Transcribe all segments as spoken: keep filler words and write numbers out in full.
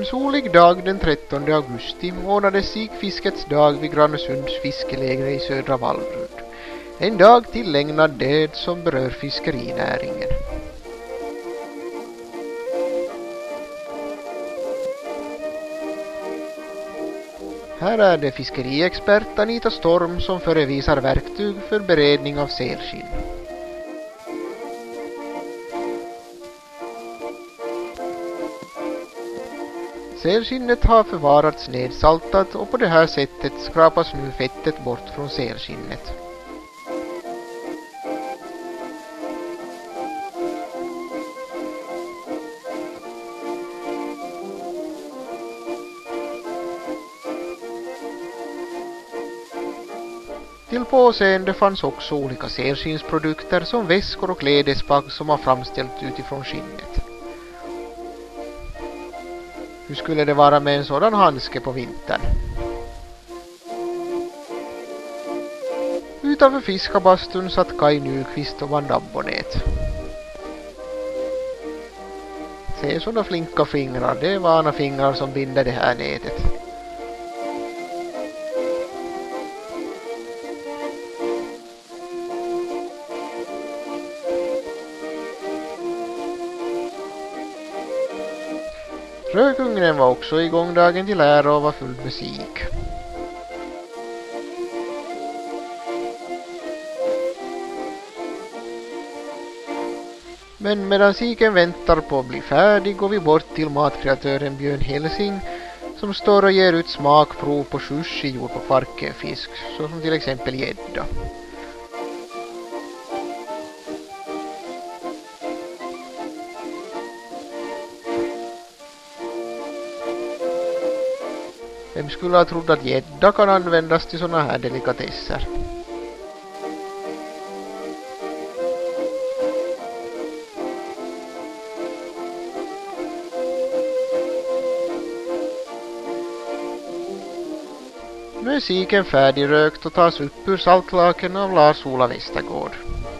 En solig dag den trettonde augusti ordnades Sikfiskets dag vid Granösunds fiskeläge i Södra Vallgrund. En dag tillägnad det som berör fiskerinäringen. Här är det fiskeriexpert Anita Storm som förevisar verktyg för beredning av sälskinn. Sälskinnet har förvarats nedsaltat och på det här sättet skrapas nu fettet bort från sälskinnet. Till påseende fanns också olika sälskinnsprodukter som väskor och klädesplagg som har framställts utifrån skinnet. Hur skulle det vara med en sådan handske på vintern? Utanför fiskabastun satt Kaj Nyqvist och band abbonät. Se sådana flinka fingrar, det är vana fingrar som binder det här nätet. Rökugnen var också igång dagen till ära och var full musik. Men medan siken väntar på att bli färdig går vi bort till matkreatören Björn Helsing som står och ger ut smakprov på sushi gjord på kvarkenfisk, såsom till exempel gädda. Vem skulle ha trott att gädda kan användas till såna här delikatesser? Nu är siken färdigrökt och tas upp ur saltlaken av Lars-Ola Westergård.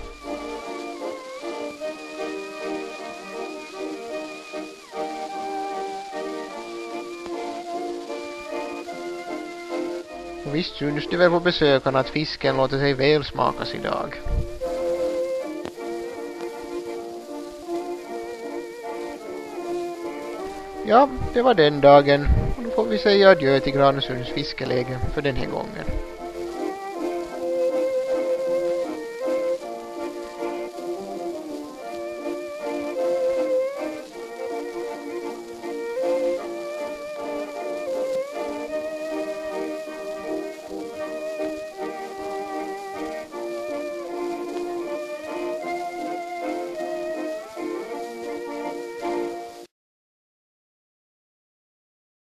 Och visst syns det väl på besökarna att fisken låter sig väl smakas idag. Ja, det var den dagen. Och då får vi säga adjö till Granösunds fiskeläge för den här gången.